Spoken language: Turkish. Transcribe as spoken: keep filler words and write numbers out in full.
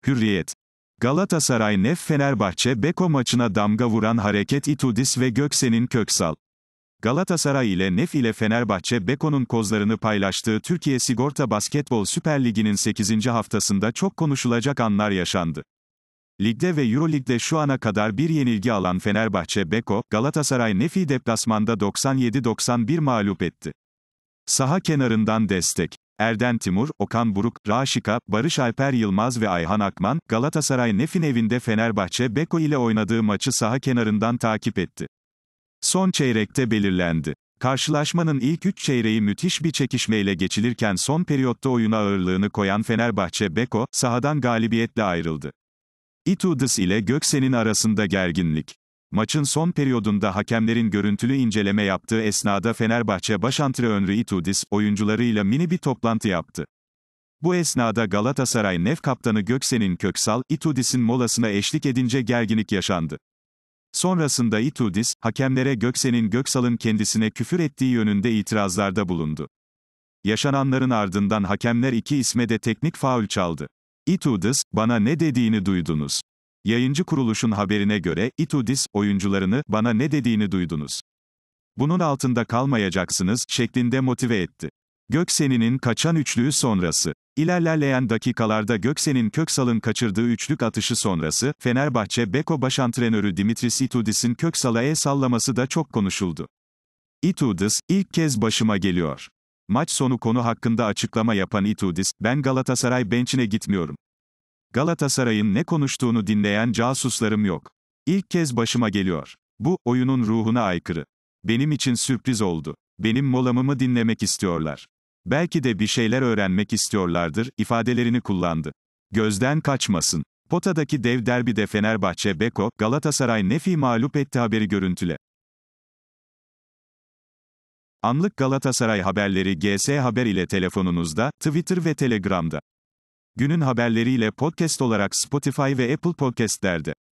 Hürriyet. Galatasaray Nef Fenerbahçe Beko maçına damga vuran hareket Itudis ve Göksen'in Köksal. Galatasaray ile Nef ile Fenerbahçe Beko'nun kozlarını paylaştığı Türkiye Sigorta Basketbol Süper Ligi'nin sekizinci haftasında çok konuşulacak anlar yaşandı. Ligde ve Euroleague'de şu ana kadar bir yenilgi alan Fenerbahçe Beko, Galatasaray Nef'i deplasmanda doksan yedi doksan bir mağlup etti. Saha kenarından destek. Erden Timur, Okan Buruk, Raşika, Barış Alper Yılmaz ve Ayhan Akman, Galatasaray Nef'in evinde Fenerbahçe Beko ile oynadığı maçı saha kenarından takip etti. Son çeyrekte belirlendi. Karşılaşmanın ilk üç çeyreği müthiş bir çekişmeyle geçilirken son periyotta oyuna ağırlığını koyan Fenerbahçe Beko, sahadan galibiyetle ayrıldı. Itudis ile Göksen'in arasında gerginlik. Maçın son periyodunda hakemlerin görüntülü inceleme yaptığı esnada Fenerbahçe başantrenörü Itudis, oyuncularıyla mini bir toplantı yaptı. Bu esnada Galatasaray Nef kaptanı Göksen'in Köksal, Itudis'in molasına eşlik edince gerginlik yaşandı. Sonrasında Itudis, hakemlere Göksen'in Göksal'ın kendisine küfür ettiği yönünde itirazlarda bulundu. Yaşananların ardından hakemler iki isme de teknik faul çaldı. Itudis, "Bana ne dediğini duydunuz?" Yayıncı kuruluşun haberine göre, Itudis, oyuncularını, "Bana ne dediğini duydunuz. Bunun altında kalmayacaksınız" şeklinde motive etti. Göksen'in kaçan üçlüğü sonrası. İlerleyen dakikalarda Göksen'in Köksal'ın kaçırdığı üçlük atışı sonrası, Fenerbahçe Beko başantrenörü Dimitris Itudis'in Köksal'a el sallaması da çok konuşuldu. Itudis, "İlk kez başıma geliyor." Maç sonu konu hakkında açıklama yapan Itudis, "Ben Galatasaray bench'ine gitmiyorum. Galatasaray'ın ne konuştuğunu dinleyen casuslarım yok. İlk kez başıma geliyor. Bu, oyunun ruhuna aykırı. Benim için sürpriz oldu. Benim molamımı dinlemek istiyorlar. Belki de bir şeyler öğrenmek istiyorlardır" ifadelerini kullandı. Gözden kaçmasın. Potadaki dev derbide Fenerbahçe Beko, Galatasaray Nef'i mağlup etti haberi görüntüle. Anlık Galatasaray haberleri G S Haber ile telefonunuzda, Twitter ve Telegram'da. Günün haberleriyle podcast olarak Spotify ve Apple Podcast'lerde.